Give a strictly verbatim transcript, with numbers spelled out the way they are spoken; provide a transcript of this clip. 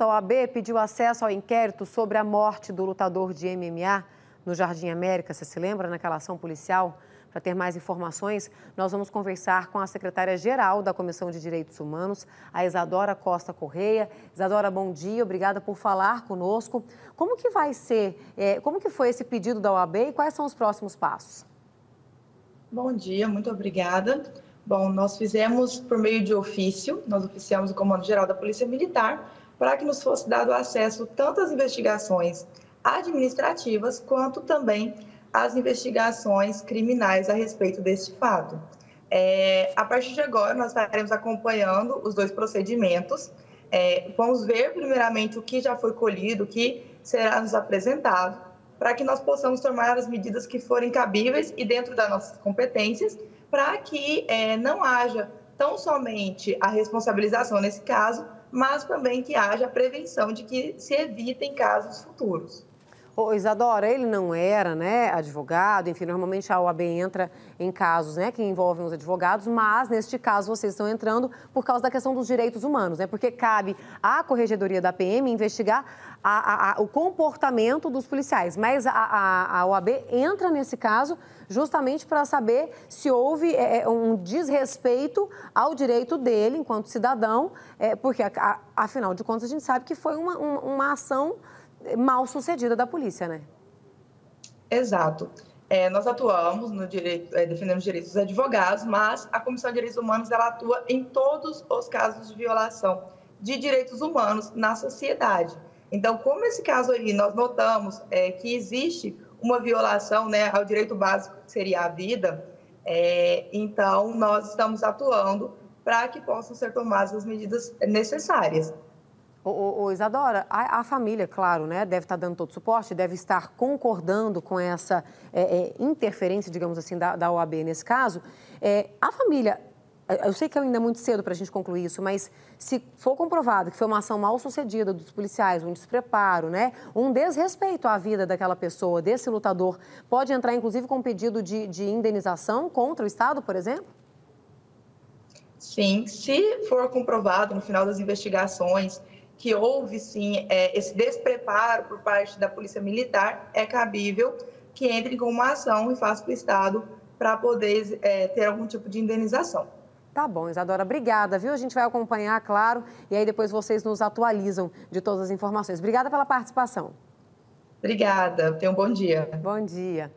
A O A B pediu acesso ao inquérito sobre a morte do lutador de M M A no Jardim América. Você se lembra naquela ação policial? Para ter mais informações, nós vamos conversar com a secretária-geral da Comissão de Direitos Humanos, a Isadora Costa Correia. Isadora, bom dia, obrigada por falar conosco. Como que vai ser, é, como que foi esse pedido da O A B e quais são os próximos passos? Bom dia, muito obrigada. Bom, nós fizemos por meio de ofício, nós oficiamos o Comando-Geral da Polícia Militar para que nos fosse dado acesso tanto às investigações administrativas quanto também às investigações criminais a respeito deste fato. É, a partir de agora, nós estaremos acompanhando os dois procedimentos. É, vamos ver, primeiramente, o que já foi colhido, o que será nos apresentado, para que nós possamos tomar as medidas que forem cabíveis e dentro das nossas competências, para que é, não haja tão somente a responsabilização nesse caso, mas também que haja a prevenção de que se evitem casos futuros. Ô, Isadora, ele não era, né, advogado, enfim, normalmente a O A B entra em casos, né, que envolvem os advogados, mas neste caso vocês estão entrando por causa da questão dos direitos humanos, né, porque cabe à Corregedoria da P M investigar a, a, a, o comportamento dos policiais, mas a, a, a O A B entra nesse caso justamente para saber se houve é, um desrespeito ao direito dele enquanto cidadão, é, porque, a, a, afinal de contas, a gente sabe que foi uma, uma, uma ação mal sucedida da polícia, né? Exato. É, nós atuamos no direito, é, defendendo os direitos dos advogados, mas a Comissão de Direitos Humanos ela atua em todos os casos de violação de direitos humanos na sociedade. Então, como esse caso aí, nós notamos é, que existe uma violação, né, ao direito básico, que seria a vida, é, então nós estamos atuando para que possam ser tomadas as medidas necessárias. Ô, ô, ô, Isadora, a, a família, claro, né, deve estar dando todo o suporte, deve estar concordando com essa é, é, interferência, digamos assim, da, da O A B nesse caso. É, a família, eu sei que ainda é muito cedo para a gente concluir isso, mas se for comprovado que foi uma ação mal sucedida dos policiais, um despreparo, né, um desrespeito à vida daquela pessoa, desse lutador, pode entrar inclusive com um pedido de, de indenização contra o Estado, por exemplo? Sim, se for comprovado no final das investigações que houve, sim, é, esse despreparo por parte da Polícia Militar, é cabível que entre com uma ação e faça para o Estado para poder é, ter algum tipo de indenização. Tá bom, Isadora, obrigada, viu? A gente vai acompanhar, claro, e aí depois vocês nos atualizam de todas as informações. Obrigada pela participação. Obrigada, tenha um bom dia. Bom dia.